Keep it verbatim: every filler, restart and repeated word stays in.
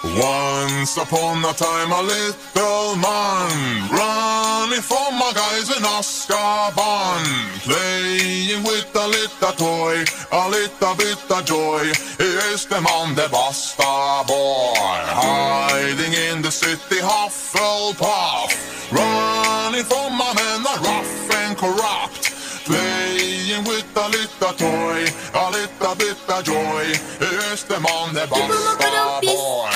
Once upon a time a little man running from my guys in Azkaban, playing with a little toy, a little bit of joy. Here's the man, the Basta boy, hiding in the city Hufflepuff, running from my men are rough and corrupt, playing with a little toy, a little bit of joy. Here's the man, the Basta boy.